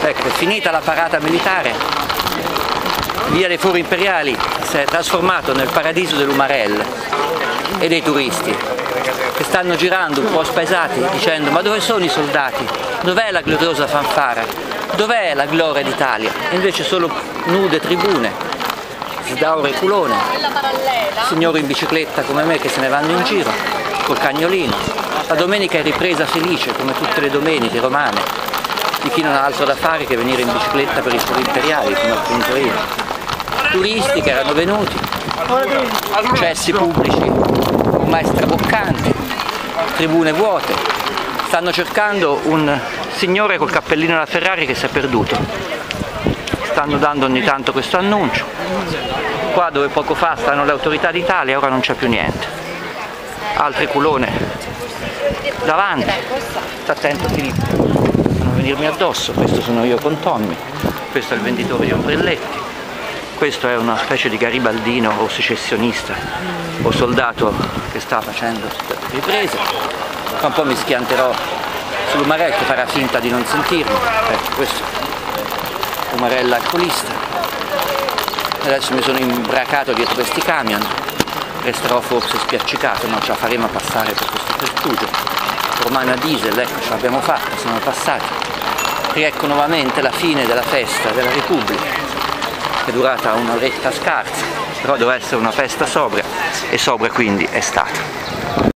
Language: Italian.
Ecco, finita la parata militare, via dei Fori Imperiali si è trasformato nel paradiso dell'Umarell e dei turisti che stanno girando un po' spaesati dicendo: ma dove sono i soldati? Dov'è la gloriosa fanfara? Dov'è la gloria d'Italia? E invece solo nude tribune, sdaure culone, signori in bicicletta come me che se ne vanno in giro col cagnolino. La domenica è ripresa felice come tutte le domeniche romane di chi non ha altro da fare che venire in bicicletta per i Fori Imperiali, come appunto io. Turisti che erano venuti, accessi pubblici ormai straboccanti, tribune vuote. Stanno cercando un signore col cappellino alla Ferrari che si è perduto. Stanno dando ogni tanto questo annuncio. Qua dove poco fa stanno le autorità d'Italia, ora non c'è più niente. Altre culone davanti. Sta attento Filippo, non venirmi addosso. Questo sono io con Tommy, questo è il venditore di ombrelletti, questo è una specie di garibaldino o secessionista o soldato che sta facendo riprese. Tra un po' mi schianterò sull'Umarell che farà finta di non sentirmi. Ecco, questo è Umarell alcolista. Adesso mi sono imbracato dietro questi camion, resterò forse spiaccicato, non ce la faremo a passare per questo pertugio. Romana Diesel, ecco, ce l'abbiamo fatta, siamo passati. Riecco nuovamente la fine della festa della Repubblica, che è durata un'oretta scarsa, però doveva essere una festa sobria, e sobria quindi è stata.